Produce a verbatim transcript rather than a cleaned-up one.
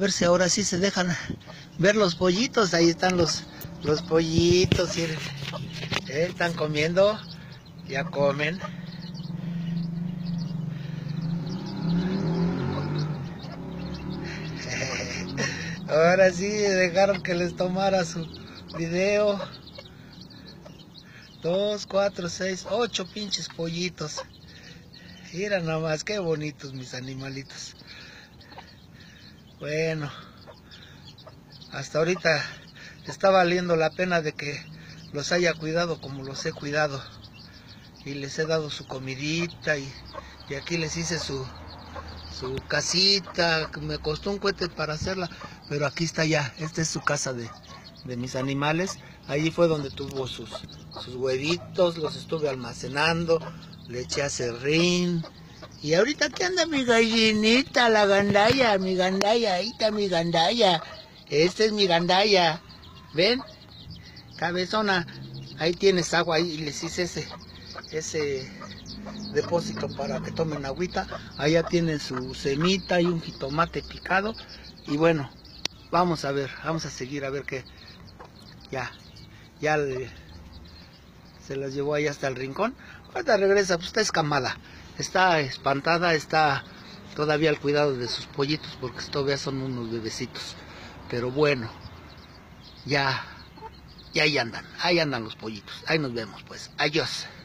A ver si ahora sí se dejan ver los pollitos. Ahí están los, los pollitos. ¿Sí? ¿Eh? Están comiendo. Ya comen. Ahora sí dejaron que les tomara su video. Dos, cuatro, seis, ocho pinches pollitos. Mira nomás, qué bonitos mis animalitos. Bueno, hasta ahorita está valiendo la pena de que los haya cuidado como los he cuidado. Y les he dado su comidita y, y aquí les hice su, su casita. Me costó un cohete para hacerla, pero aquí está ya. Esta es su casa de, de mis animales. Allí fue donde tuvo sus, sus huevitos, los estuve almacenando, le eché aserrín. Y ahorita aquí anda mi gallinita, la gandaya, mi gandaya, ahí está mi gandaya. Esta es mi gandaya. ¿Ven? Cabezona, ahí tienes agua, ahí les hice ese, ese depósito para que tomen agüita. Allá tienen su semita y un jitomate picado. Y bueno, vamos a ver, vamos a seguir a ver qué. Ya, ya le, se las llevó ahí hasta el rincón. Ahorita regresa, pues está escamada. Está espantada, está todavía al cuidado de sus pollitos porque todavía son unos bebecitos. Pero bueno, ya, ya ahí andan, ahí andan los pollitos. Ahí nos vemos pues. Adiós.